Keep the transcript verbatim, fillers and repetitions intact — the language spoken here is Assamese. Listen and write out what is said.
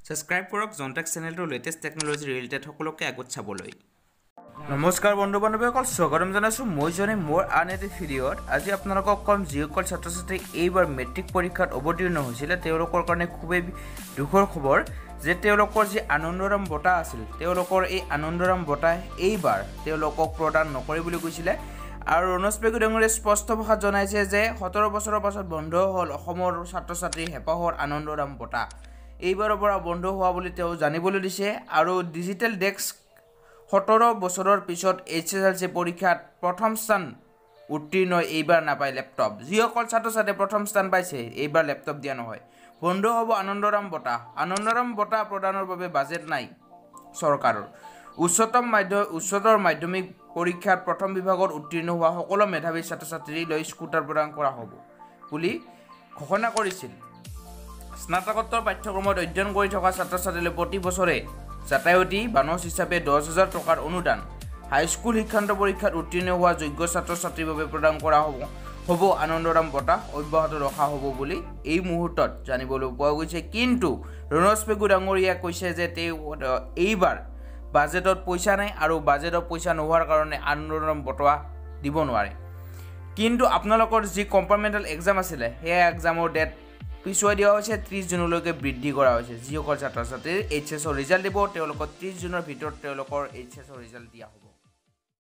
সাবস্ক্রাইব কৰক জনটেক চেনেলটোৰ লেটেষ্ট টেকনলজি ৰিলেটেড সকলোকে আগত চাবলৈ। নমস্কাৰ বন্ধু বান্ধৱীসকল, স্বাগতম জনাইছোঁ মই জনে মোৰ আন এটি ভিডিঅ'ত। আজি আপোনালোকক কম যিসকল ছাত্ৰ ছাত্ৰী এইবাৰ মেট্ৰিক পৰীক্ষাত অৱতীৰ্ণ হৈছিলে তেওঁলোকৰ কাৰণে খুবেই দুখৰ খবৰ যে তেওঁলোকৰ যি আনন্দৰাম বঁটা আছিল তেওঁলোকৰ এই আনন্দৰাম বঁটা এইবাৰ তেওঁলোকক প্ৰদান নকৰে বুলি কৈছিলে। আৰু ৰণোজ পেগু ডাঙৰীয়াই স্পষ্ট ভাষাত জনাইছে যে সোতৰ বছৰৰ পাছত বন্ধ হ'ল অসমৰ ছাত্ৰ ছাত্ৰীৰ হেঁপাহৰ আনন্দৰাম বঁটা এইবাৰৰ পৰা বন্ধ হোৱা বুলি তেওঁ জানিবলৈ দিছে। আৰু ডিজিটেল ডেস্ক সোতৰ বছৰৰ পিছত এইচ এছ এল চি পৰীক্ষাত প্ৰথম স্থান উত্তীৰ্ণ এইবাৰ নাপায় লেপটপ। যিসকল ছাত্ৰ ছাত্ৰীয়ে প্ৰথম স্থান পাইছে এইবাৰ লেপটপ দিয়া নহয়। বন্ধ হ'ব আনন্দৰাম বঁটা। আনন্দৰাম বঁটা প্ৰদানৰ বাবে বাজেট নাই চৰকাৰৰ। উচ্চতম মাধ্যম উচ্চতৰ মাধ্যমিক পৰীক্ষাত প্ৰথম বিভাগত উত্তীৰ্ণ হোৱা সকলো মেধাৱী ছাত্ৰ ছাত্ৰীলৈ স্কুটাৰ প্ৰদান কৰা হ'ব বুলি ঘোষণা কৰিছিল। স্নাতকোত্তৰ পাঠ্যক্ৰমত অধ্যয়ন কৰি থকা ছাত্ৰ ছাত্ৰীলৈ প্ৰতি বছৰে যাতায়তী বানচ হিচাপে দহ হাজাৰ টকাৰ অনুদান হাইস্কুল শিক্ষান্ত পৰীক্ষাত উত্তীৰ্ণ হোৱা যোগ্য ছাত্ৰ ছাত্ৰীৰ বাবে প্ৰদান কৰা হ'ব হ'ব আনন্দৰাম বঁটা অব্যাহত ৰখা হ'ব বুলি এই মুহূৰ্তত জানিবলৈ পোৱা গৈছে। কিন্তু ৰণোজ পেগু ডাঙৰীয়াই কৈছে যে তেওঁ এইবাৰ বাজেটত পইচা নাই আৰু বাজেটত পইচা নোহোৱাৰ কাৰণে আনন্দৰাম বঁটা দিব নোৱাৰে। কিন্তু আপোনালোকৰ যি কম্পাৰ্টমেণ্টেল এক্সাম আছিলে সেই এক্সামৰ ডেট পিছুৱাই দিয়া হৈছে, ত্ৰিছ জুনলৈকে বৃদ্ধি কৰা হৈছে। যিসকল ছাত্ৰ ছাত্ৰীৰ এইচ এছৰ ৰিজাল্ট দিব তেওঁলোকৰ ত্ৰিছ জুনৰ ভিতৰত তেওঁলোকৰ এইচ এছৰ ৰিজাল্ট দিয়া হ'ব।